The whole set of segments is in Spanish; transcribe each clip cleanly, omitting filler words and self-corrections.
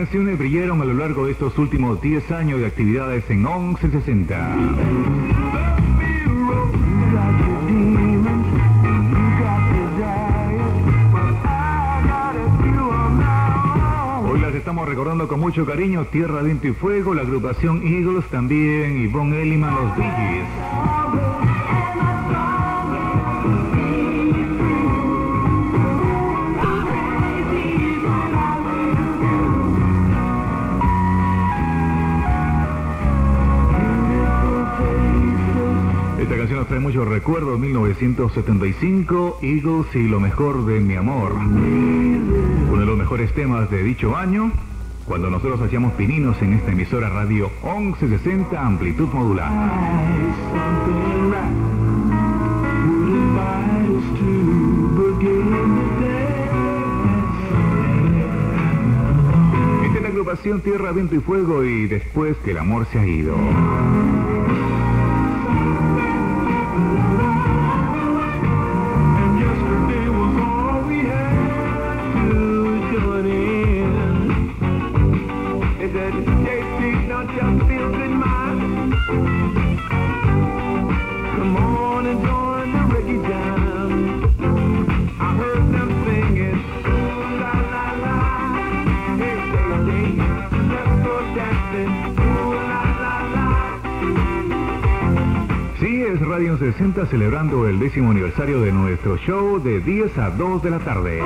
canciones brillaron a lo largo de estos últimos 10 años de actividades en 1160. Hoy las estamos recordando con mucho cariño: Tierra, Viento y Fuego, la agrupación Eagles, también Yvonne Elliman, los Bee Gees. Esta canción nos trae muchos recuerdos. 1975, Eagles y Lo Mejor de Mi Amor. Uno de los mejores temas de dicho año, cuando nosotros hacíamos pininos en esta emisora radio 1160 amplitud modular. Esta es la agrupación Tierra, Viento y Fuego y Después que el amor se ha ido. Radio 60 celebrando el 10º aniversario de nuestro show de 10 a 2 de la tarde.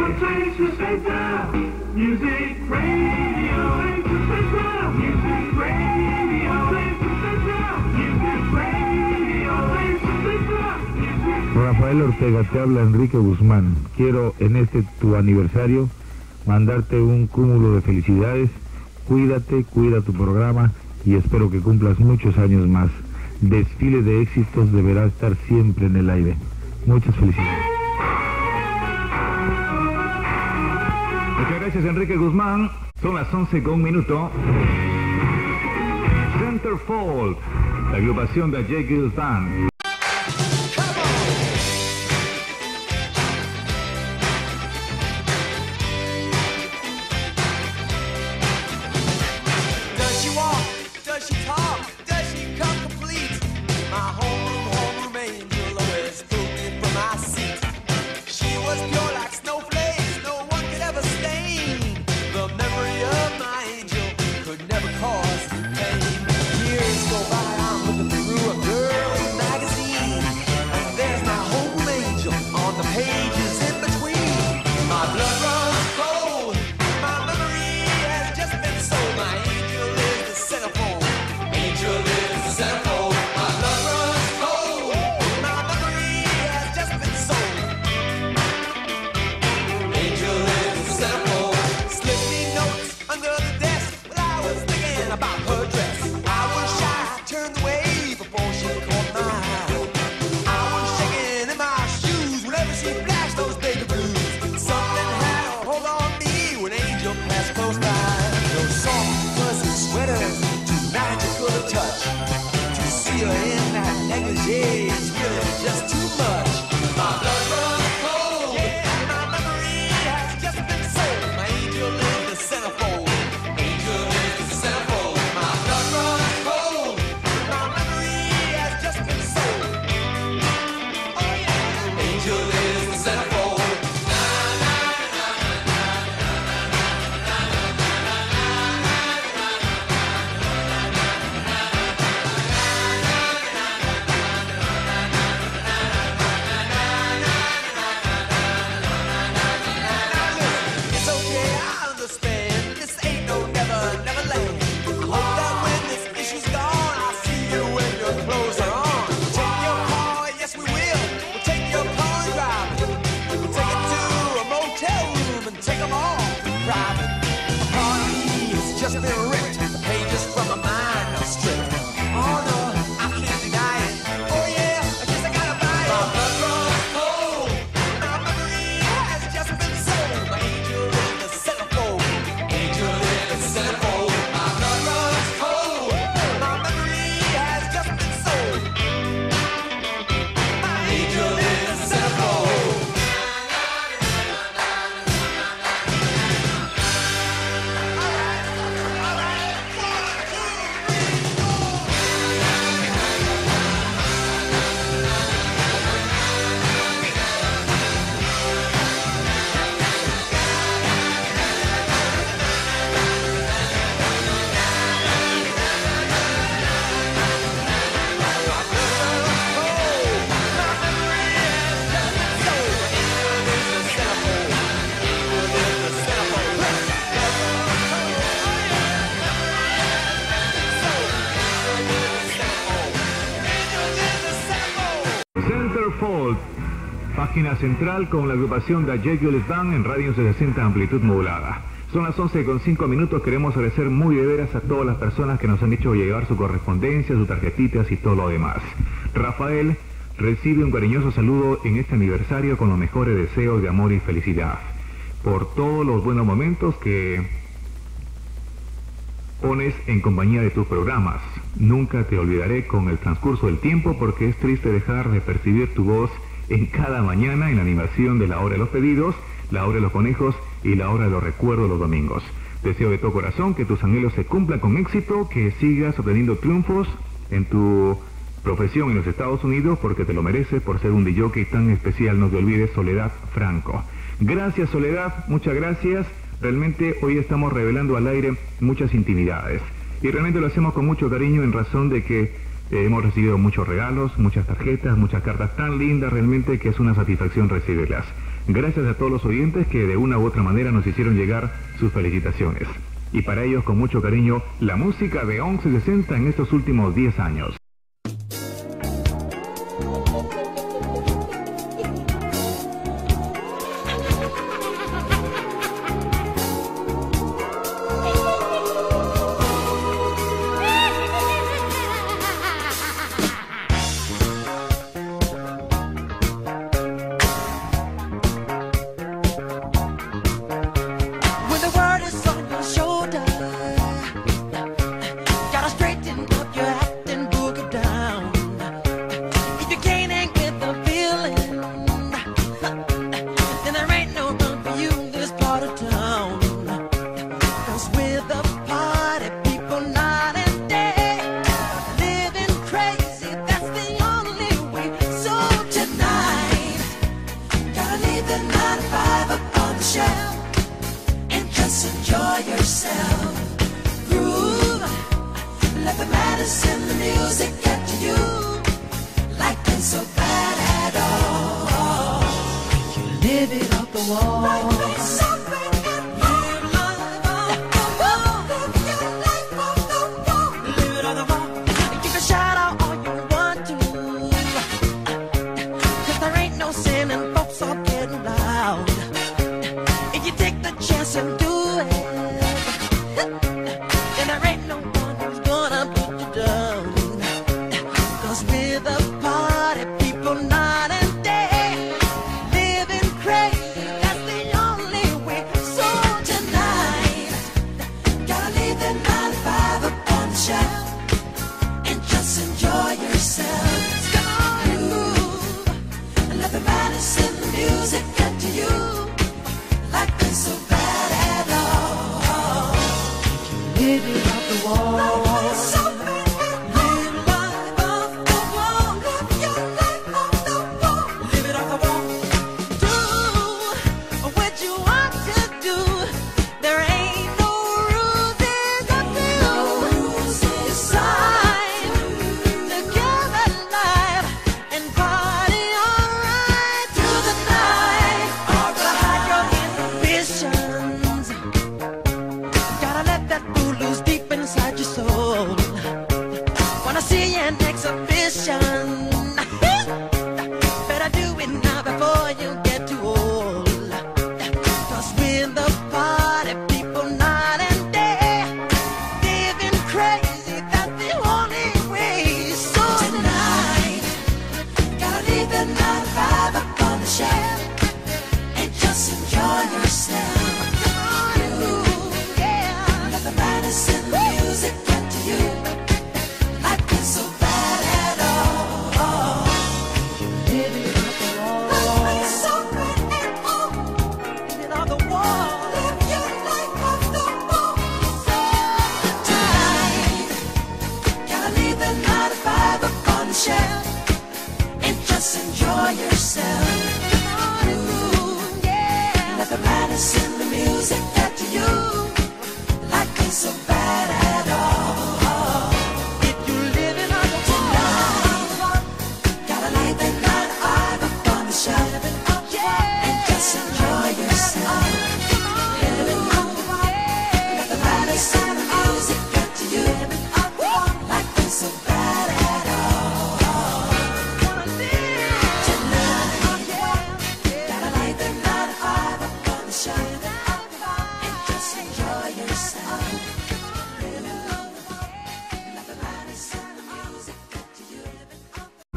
Rafael Ortega, te habla Enrique Guzmán. Quiero en este tu aniversario mandarte un cúmulo de felicidades. Cuídate, cuida tu programa y espero que cumplas muchos años más. Desfile de éxitos deberá estar siempre en el aire. Muchas felicidades. Muchas gracias, Enrique Guzmán. Son las 11:01. Centerfold, la agrupación de J. Gills Band. Years go by, I'm looking through a girl in magazine. máquina central con la agrupación de Jekyll Band en radio 60 amplitud modulada. Son las 11:05. Queremos agradecer muy de veras a todas las personas que nos han hecho llegar su correspondencia, sus tarjetitas y todo lo demás. Rafael recibe un cariñoso saludo en este aniversario con los mejores deseos de amor y felicidad. Por todos los buenos momentos que pones en compañía de tus programas. Nunca te olvidaré con el transcurso del tiempo porque es triste dejar de percibir tu voz en cada mañana en la animación de la hora de los pedidos, la hora de los conejos y la hora de los recuerdos los domingos. Deseo de todo corazón que tus anhelos se cumplan con éxito, que sigas obteniendo triunfos en tu profesión en los Estados Unidos porque te lo mereces por ser un DJ tan especial. No te olvides, Soledad Franco. Gracias, Soledad, muchas gracias. Realmente hoy estamos revelando al aire muchas intimidades y realmente lo hacemos con mucho cariño en razón de que hemos recibido muchos regalos, muchas tarjetas, muchas cartas tan lindas realmente que es una satisfacción recibirlas. Gracias a todos los oyentes que de una u otra manera nos hicieron llegar sus felicitaciones. Y para ellos con mucho cariño la música de 1160 en estos últimos 10 años.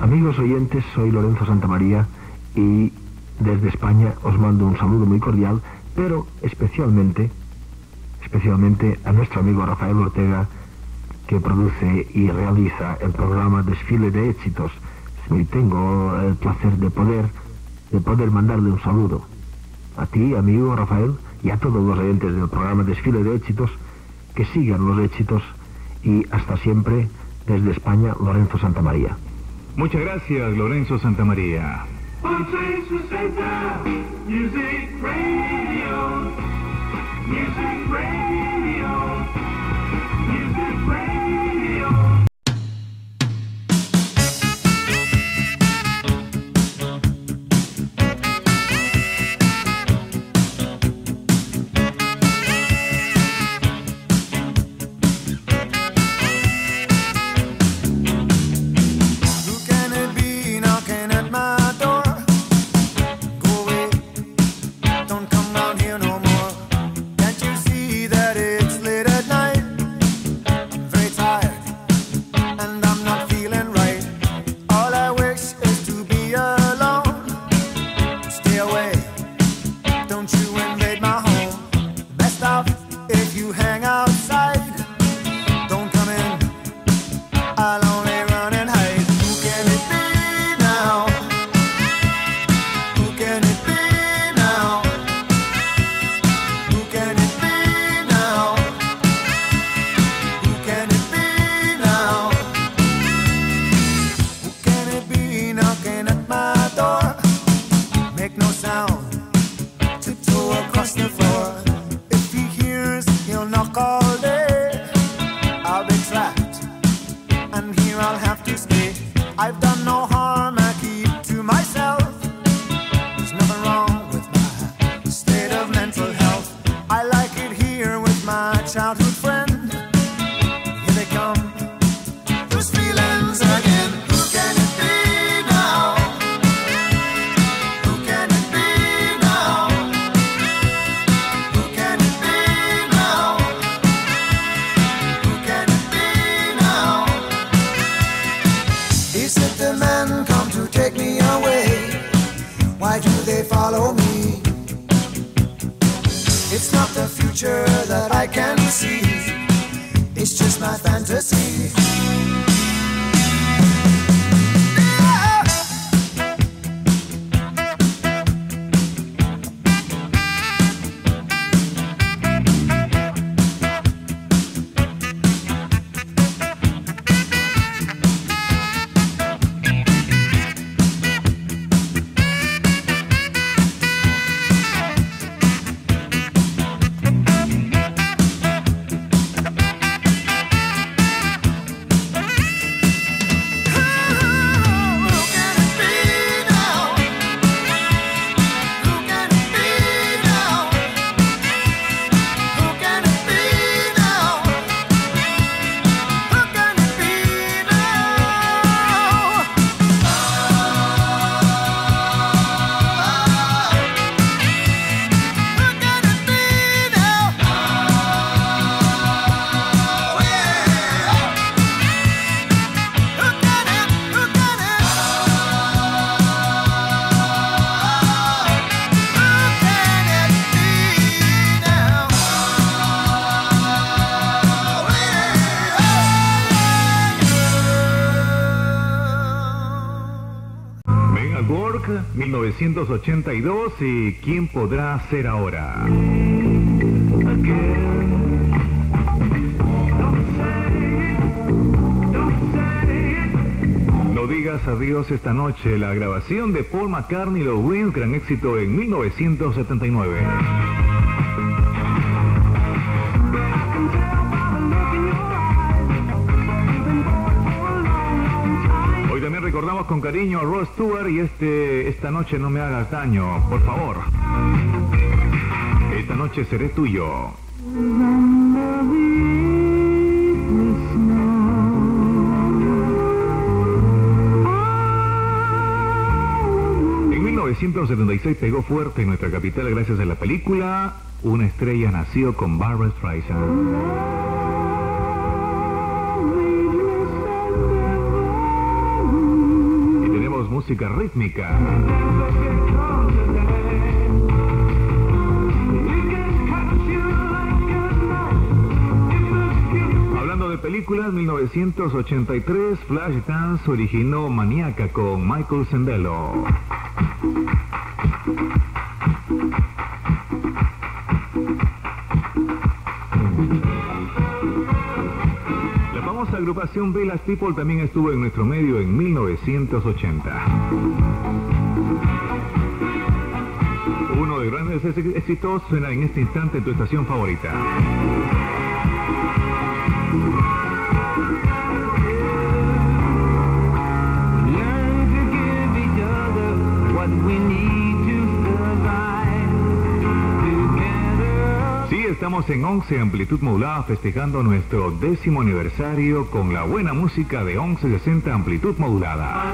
Amigos oyentes, soy Lorenzo Santamaría y desde España os mando un saludo muy cordial, pero especialmente a nuestro amigo Rafael Ortega, que produce y realiza el programa Desfile de Éxitos. Y tengo el placer de poder mandarle un saludo a ti, amigo Rafael, y a todos los oyentes del programa Desfile de Éxitos, que sigan los éxitos, y hasta siempre, desde España, Lorenzo Santamaría. Muchas gracias, Lorenzo Santamaría. Men at Work, 1982, y ¿Quién podrá ser ahora? No digas adiós esta noche, la grabación de Paul McCartney y los Wings, gran éxito en 1979. Hoy también recordamos con cariño a Rod Stewart y esta noche no me hagas daño, por favor. Esta noche seré tuyo. En 1976 pegó fuerte en nuestra capital gracias a la película Una estrella nació con Barbra Streisand. música rítmica. Hablando de películas, 1983, Flashdance originó Maníaca con Michael Sembello. La famosa agrupación Village People también estuvo en nuestro medio en 1980. Uno de grandes éxitos suena en este instante en tu estación favorita. Sí, estamos en 11 Amplitud Modulada festejando nuestro 10º aniversario con la buena música de 1160 Amplitud Modulada.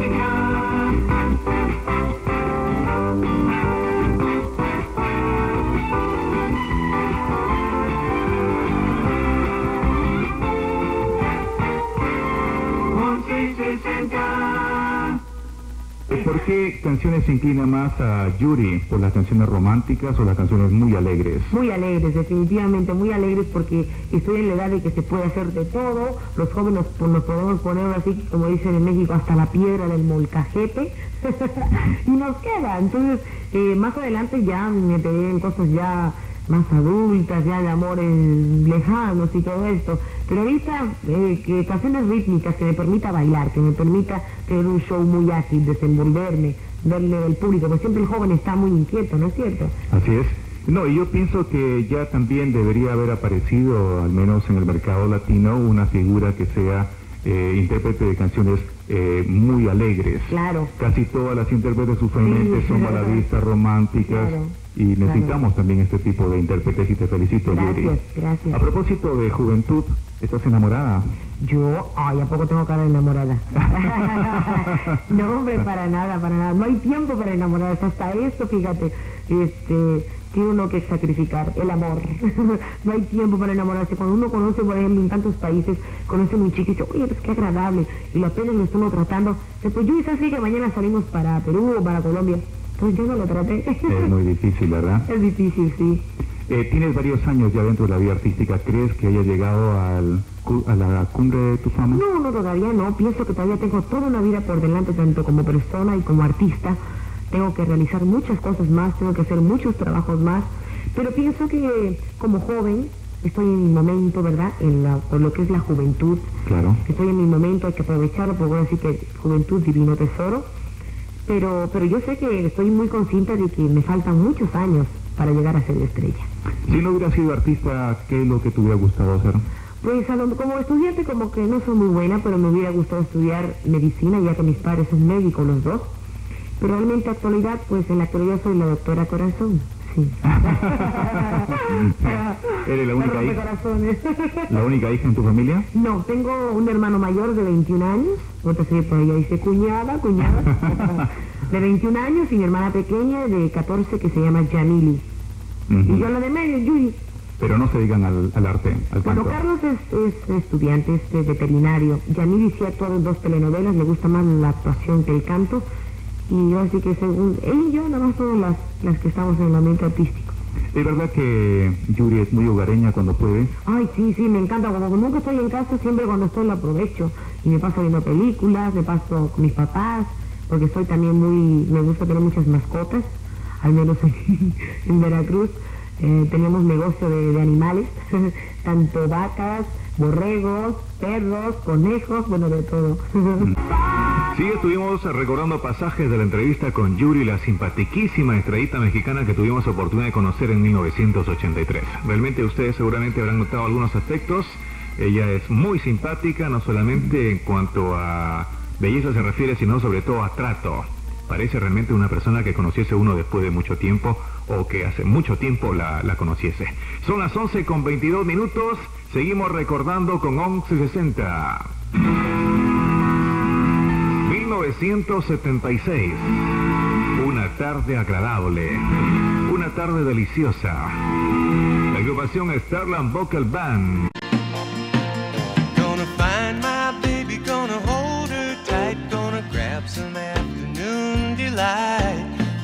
¿Por qué canciones se inclina más a Yuri? ¿Por las canciones románticas o las canciones muy alegres? Muy alegres, definitivamente muy alegres, porque estoy en la edad de que se puede hacer de todo. Los jóvenes nos podemos poner así, como dicen en México, hasta la piedra del molcajete y nos queda. Entonces, más adelante ya me meteré en cosas ya más adultas, ya de amores lejanos y todo esto. Pero ahorita, que canciones rítmicas que me permita bailar, que me permita tener un show muy ágil, desenvolverme, verle al público, porque siempre el joven está muy inquieto, ¿no es cierto? Así es. No, y yo pienso que ya también debería haber aparecido, al menos en el mercado latino, una figura que sea intérprete de canciones muy alegres. Claro. Casi todas las intérpretes usualmente son baladistas, románticas. Claro. Y necesitamos también este tipo de intérpretes y te felicito, Yuri. Gracias, gracias. A propósito de juventud, ¿estás enamorada? Yo, ¿a poco tengo cara de enamorada? No, hombre, para nada, para nada. No hay tiempo para enamorarse, hasta esto, fíjate. Tiene uno que sacrificar, el amor. No hay tiempo para enamorarse. Cuando uno conoce, por ejemplo, en tantos países, conoce a un chico y dice, oye, pues qué agradable, y lo apenas lo estamos tratando. Después, yo quizás sí que mañana salimos para Perú o para Colombia. Pues yo no lo traté. Es muy difícil, ¿verdad? Es difícil, sí. Tienes varios años ya dentro de la vida artística. ¿Crees que hayas llegado a la cumbre de tu fama? No, todavía no. Pienso que todavía tengo toda una vida por delante, tanto como persona y como artista. Tengo que realizar muchas cosas más, tengo que hacer muchos trabajos más. Pero pienso que como joven estoy en mi momento, ¿verdad? Por lo que es la juventud. Claro. Estoy en mi momento, hay que aprovecharlo, porque ahora sí que juventud, divino tesoro. Pero yo sé que estoy muy consciente de que me faltan muchos años para llegar a ser estrella. Si no hubiera sido artista, ¿qué es lo que te hubiera gustado hacer? Pues como estudiante como que no soy muy buena, pero me hubiera gustado estudiar medicina, ya que mis padres son médicos los dos. Pero realmente en la actualidad soy la doctora Corazón. Sí. ¿Eres la única hija? ¿La única hija en tu familia? No, tengo un hermano mayor de 21 años, otra serie por allá dice cuñada, de 21 años, y mi hermana pequeña de 14 que se llama Yamili. Y yo la de medio, Yuri. Pero no se dedican al arte, al canto. Bueno, Carlos es estudiante, es veterinario. Yamili sí actúa en 2 telenovelas, le gusta más la actuación que el canto. Y así que según él y yo, nada más somos las que estamos en el ambiente artístico. ¿Es verdad que Yuri es muy hogareña cuando puede? Ay, sí, me encanta. Como nunca estoy en casa, siempre cuando estoy lo aprovecho. Y me paso viendo películas, me paso con mis papás, porque soy también me gusta tener muchas mascotas, al menos en Veracruz. Tenemos negocio de animales, tanto vacas, borregos, perros, conejos, bueno, de todo. Sí, estuvimos recordando pasajes de la entrevista con Yuri, la simpatiquísima estrellita mexicana que tuvimos oportunidad de conocer en 1983. Realmente ustedes seguramente habrán notado algunos aspectos. Ella es muy simpática, no solamente en cuanto a belleza se refiere, sino sobre todo a trato. Parece realmente una persona que conociese uno después de mucho tiempo, o que hace mucho tiempo la conociese. Son las 11:22. Seguimos recordando con 1160. 1976. Una tarde agradable. Una tarde deliciosa. La agrupación Starland Vocal Band. Gonna find my baby, gonna hold her tight, gonna grab some afternoon.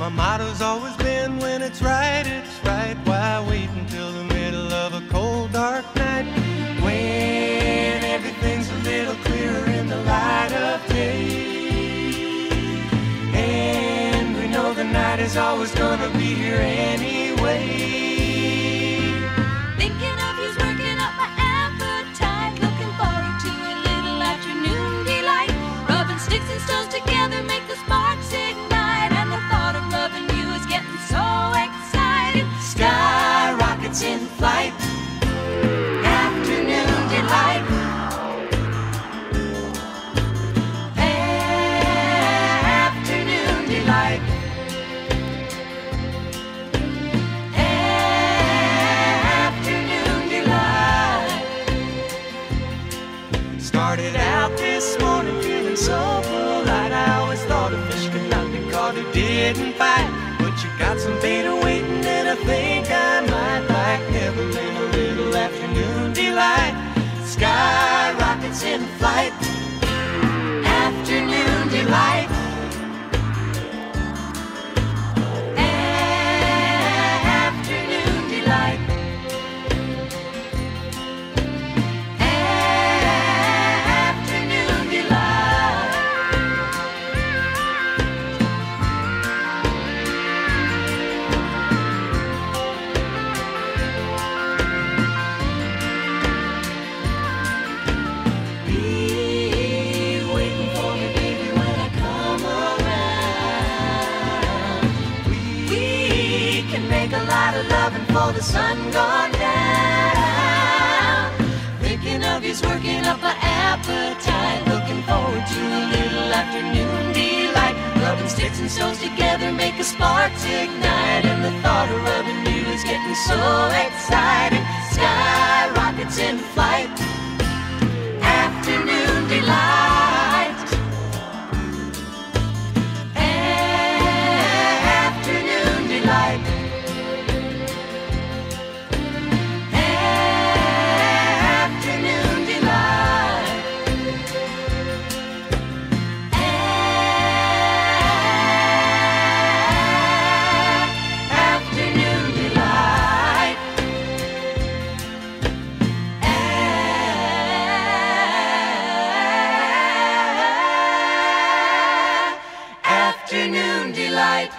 My motto's always been, when it's right, why wait until the middle of a cold, dark night, when everything's a little clearer in the light of day. And we know the night is always gonna be here anyway. Thinking of you's working up my appetite, looking forward to a little afternoon delight. Rubbing sticks and stones together make the sparks ignite, and the thought of loving you is getting so exciting. Sky rockets in flight, afternoon delight. Afternoon delight. Afternoon delight. Started out this morning feeling so polite. I always thought a fish could not be caught who didn't bite, but you got some beta waiting that I think I might like. Evelyn, a little afternoon delight. Sky rockets in flight. Afternoon delight. Afternoon delight. Afternoon delight. Be waiting for me, baby, when I come around. We can make a lot of loving before the sun gone down. Thinking of you's working up my appetite, looking forward to a little afternoon delight. Rubbing sticks and stones together make the sparks ignite, and the thought of rubbing you is getting so exciting. Sky rockets in flight. Afternoon delight. Afternoon delight. Afternoon delight. Afternoon delight. Afternoon delight.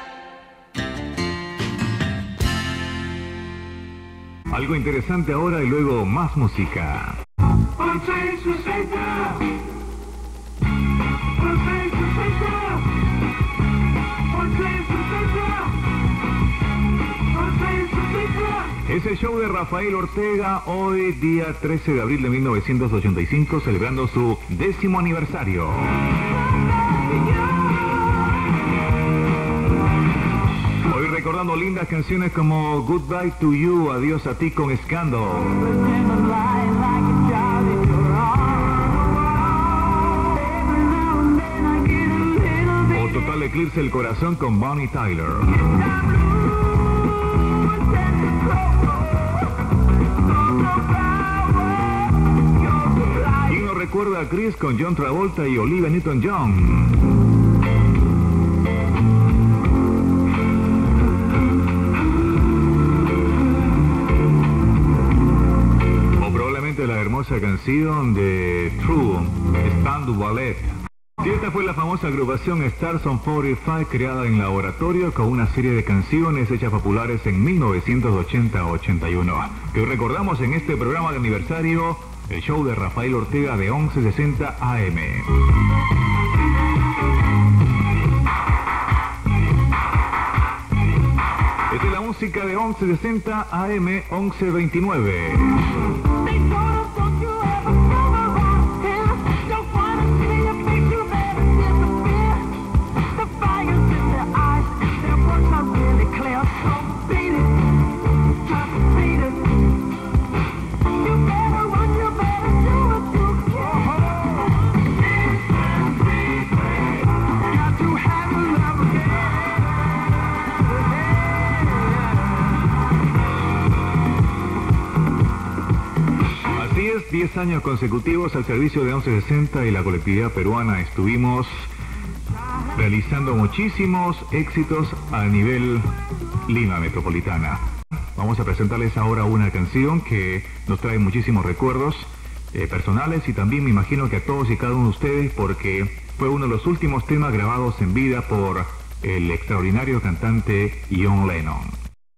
Algo interesante ahora y luego más música. Es el show de Rafael Ortega, hoy día 13 de abril de 1985, celebrando su 10º aniversario. Hoy recordando lindas canciones como Goodbye to You, Adiós a ti con Scandal. O Total Eclipse el Corazón con Bonnie Tyler. ¿Quién no recuerda a Chris con John Travolta y Olivia Newton-John? La hermosa canción de True, Stand Ballet. Y esta fue la famosa agrupación Stars on 45, creada en laboratorio con una serie de canciones hechas populares en 1980-81, que hoy recordamos en este programa de aniversario, el show de Rafael Ortega de 1160 AM. Esta es la música de 1160 AM 1129. Así es, 10 años consecutivos al servicio de 1160 y la colectividad peruana. Estuvimos realizando muchísimos éxitos a nivel Lima metropolitana. Vamos a presentarles ahora una canción que nos trae muchísimos recuerdos personales y también me imagino que a todos y cada uno de ustedes, porque fue uno de los últimos temas grabados en vida por el extraordinario cantante John Lennon.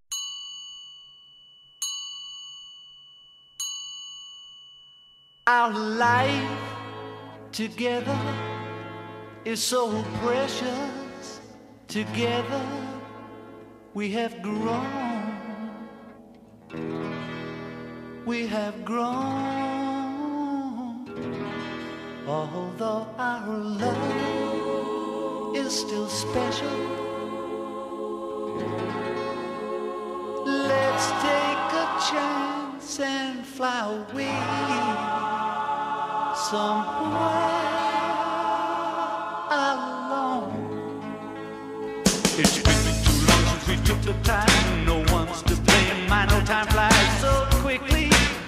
Our life together is so precious. Together we have grown. We have grown. Although our love is still special, let's take a chance and fly away somewhere alone. It's been too long since we took the time. No one's to blame. My no time flies so quickly.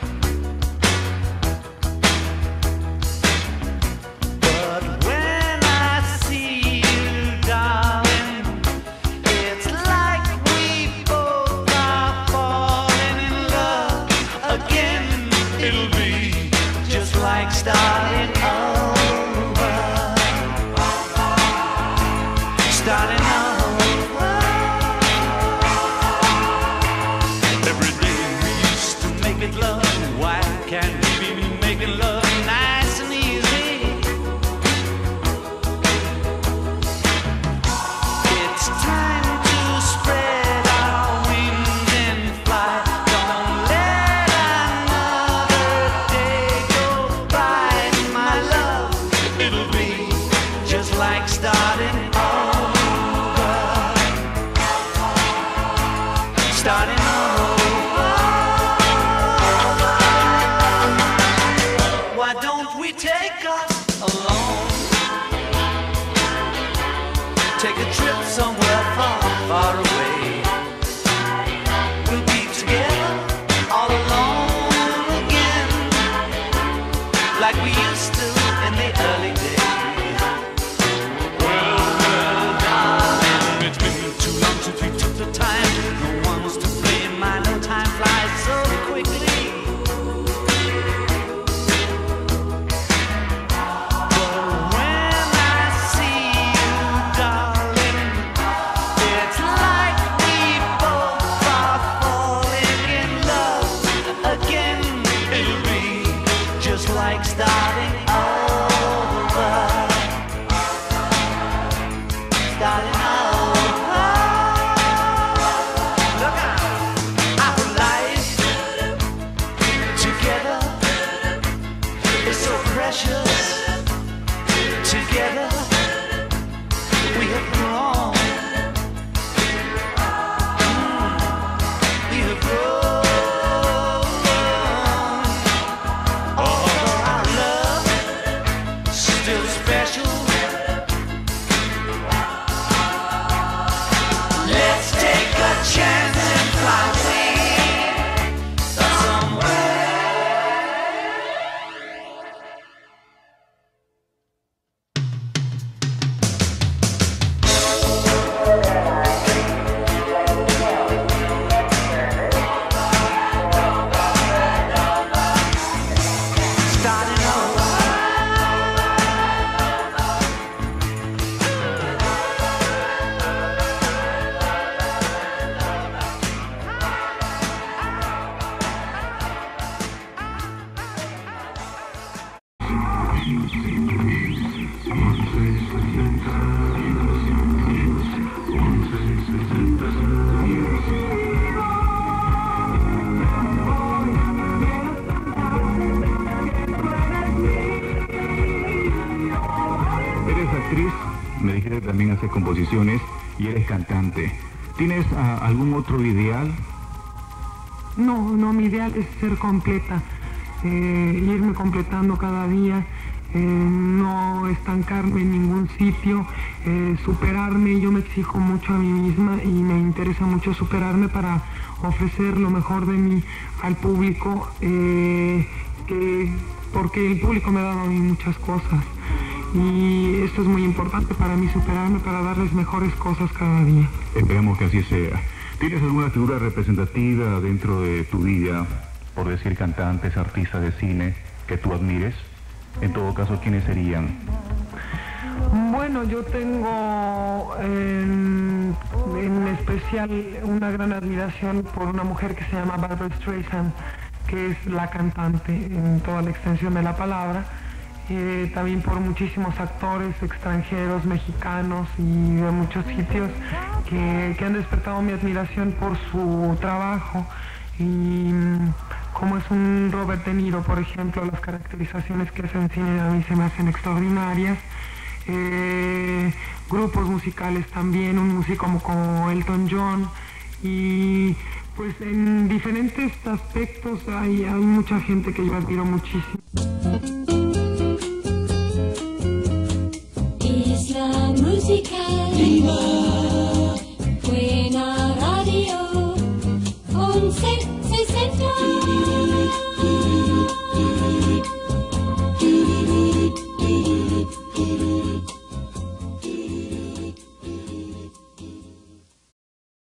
But when I see you, darling, it's like we both are falling in love again. It'll be just like starting over. Starting over. Every day we used to make it love. Why can't we be making love nice and easy? It's time to spread our wings and fly. Don't let another day go by, my love. It'll be just like starting over. Starting over. Why don't we take us alone? Take a trip somewhere far, far away. We'll be together all alone again, like we used to in the early days. Well, darling, it's been too long since we took the time. No one's to blame. My no time flies so quickly. But when I see you, darling, it's like we both are falling in love again. It'll be just like starting over. Starting over. Look out. Our life together is so precious. Together we have grown. We have grown. Although our love is still special, let's take a chance and fly away somewhere. Starting over. Eres actriz, me dijiste que también haces composiciones y eres cantante. ¿Tienes algún otro ideal? No, mi ideal es ser completa, irme completando cada día, no estancarme en ningún sitio, superarme. Yo me exijo mucho a mí misma y me interesa mucho superarme para ofrecer lo mejor de mí al público, porque el público me ha dado a mí muchas cosas Y esto es muy importante para mí, superarme para darles mejores cosas cada día. Esperemos que así sea. ¿Tienes alguna figura representativa dentro de tu vida, por decir cantantes, artistas de cine, que tú admires? En todo caso, ¿quiénes serían? Bueno, yo tengo en especial una gran admiración por una mujer que se llama Barbra Streisand, que es la cantante en toda la extensión de la palabra. También por muchísimos actores extranjeros, mexicanos y de muchos sitios que han despertado mi admiración por su trabajo. Y como es un Robert De Niro, por ejemplo, las caracterizaciones que hace en cine a mí se me hacen extraordinarias. Grupos musicales también, un músico como Elton John, y pues en diferentes aspectos hay mucha gente que yo admiro muchísimo. Isla Música Viva, buena radio, 1160.